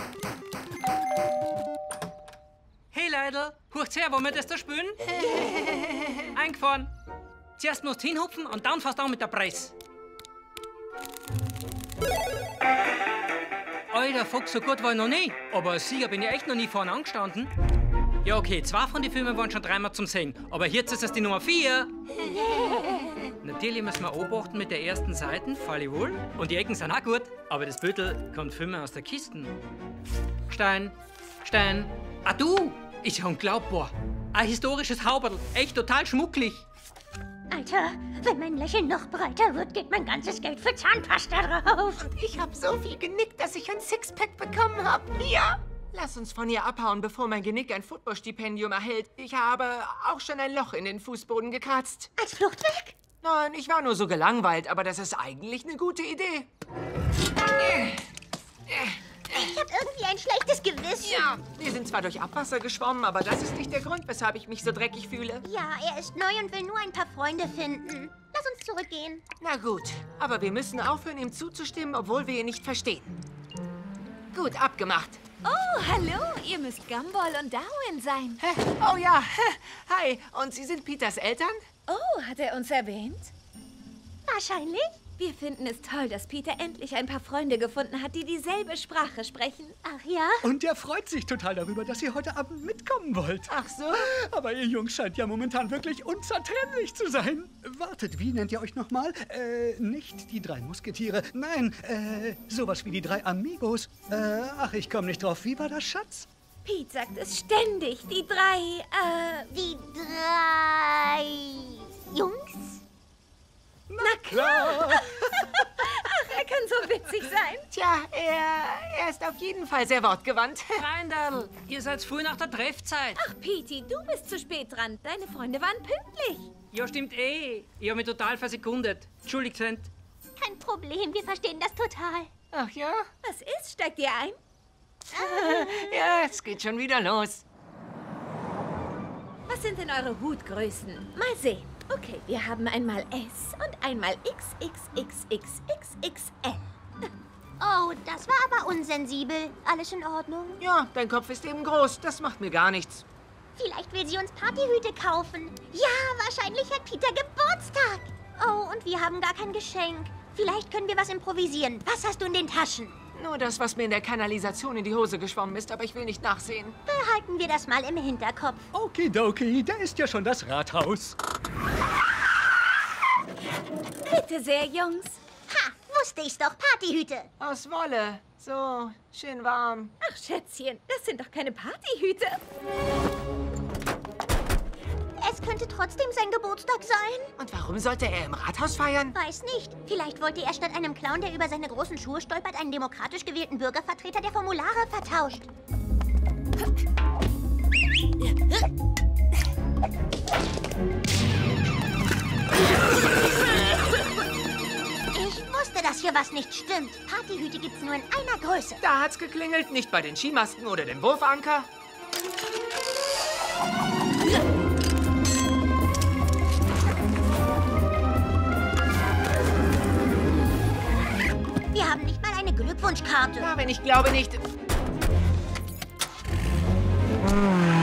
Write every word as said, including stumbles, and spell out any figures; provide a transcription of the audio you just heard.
Hey Leidl, hurcht's her, wollen wir das da spielen? Eingefahren. Zuerst musst du hinhupfen und dann fährst du an mit der Presse. Alter, Fuchs, so gut war ich noch nie. Aber als Sieger bin ich echt noch nie vorne angestanden. Ja, okay, zwei von den Filmen waren schon dreimal zum Sehen. Aber jetzt ist es die Nummer vier. Natürlich müssen wir beobachten mit der ersten Seite, fall ich wohl. Und die Ecken sind auch gut. Aber das Büttel kommt viel mehr aus der Kiste. Stein, Stein. Ah, du! Ist ja unglaubbar. Ein historisches Hauberl. Echt total schmucklig. Alter, wenn mein Lächeln noch breiter wird, geht mein ganzes Geld für Zahnpasta drauf. Ich habe so viel genickt, dass ich ein Sixpack bekommen habe. Ja. Lass uns von ihr abhauen, bevor mein Genick ein Footballstipendium erhält. Ich habe auch schon ein Loch in den Fußboden gekratzt. Als Fluchtweg? Nein, ich war nur so gelangweilt, aber das ist eigentlich eine gute Idee. Ich habe irgendwie ein schlechtes Gewissen. Ja, wir sind zwar durch Abwasser geschwommen, aber das ist nicht der Grund, weshalb ich mich so dreckig fühle. Ja, er ist neu und will nur ein paar Freunde finden. Lass uns zurückgehen. Na gut, aber wir müssen aufhören, ihm zuzustimmen, obwohl wir ihn nicht verstehen. Gut, abgemacht. Oh, hallo, ihr müsst Gumball und Darwin sein. Hä? Oh ja, hi. Und Sie sind Peters Eltern? Oh, hat er uns erwähnt? Wahrscheinlich. Wir finden es toll, dass Peter endlich ein paar Freunde gefunden hat, die dieselbe Sprache sprechen. Ach ja? Und er freut sich total darüber, dass ihr heute Abend mitkommen wollt. Ach so? Aber ihr Jungs scheint ja momentan wirklich unzertrennlich zu sein. Wartet, wie nennt ihr euch nochmal? Äh, nicht die drei Musketiere. Nein, äh, sowas wie die drei Amigos. Äh, ach, ich komme nicht drauf. Wie war das, Schatz? Pete sagt es ständig. Die drei, äh... Die drei Jungs? Na klar! Ach, er kann so witzig sein. Tja, er, er ist auf jeden Fall sehr wortgewandt. Freundl, ihr seid früh nach der Treffzeit. Ach, Petey, du bist zu spät dran. Deine Freunde waren pünktlich. Ja, stimmt eh. Ich hab mich total versekundet. Entschuldigt, Cent. Kein Problem, wir verstehen das total. Ach ja? Was ist? Steigt ihr ein? Ja, es geht schon wieder los. Was sind denn eure Hutgrößen? Mal sehen. Okay, wir haben einmal S und einmal X X X X X X L. Oh, das war aber unsensibel. Alles in Ordnung? Ja, dein Kopf ist eben groß. Das macht mir gar nichts. Vielleicht will sie uns Partyhüte kaufen. Ja, wahrscheinlich hat Peter Geburtstag. Oh, und wir haben gar kein Geschenk. Vielleicht können wir was improvisieren. Was hast du in den Taschen? Nur das, was mir in der Kanalisation in die Hose geschwommen ist, aber ich will nicht nachsehen. Behalten wir das mal im Hinterkopf. Okidoki, da ist ja schon das Rathaus. Bitte sehr, Jungs. Ha, wusste ich's doch. Partyhüte. Aus Wolle. So, schön warm. Ach, Schätzchen, das sind doch keine Partyhüte. Es könnte trotzdem sein Geburtstag sein. Und warum sollte er im Rathaus feiern? Weiß nicht. Vielleicht wollte er statt einem Clown, der über seine großen Schuhe stolpert, einen demokratisch gewählten Bürgervertreter, der Formulare vertauscht. Ich wusste, dass hier was nicht stimmt. Partyhüte gibt's nur in einer Größe. Da hat's geklingelt, nicht bei den Skimasken oder dem Wurfanker. Wir haben nicht mal eine Glückwunschkarte. Ja, wenn ich glaube nicht...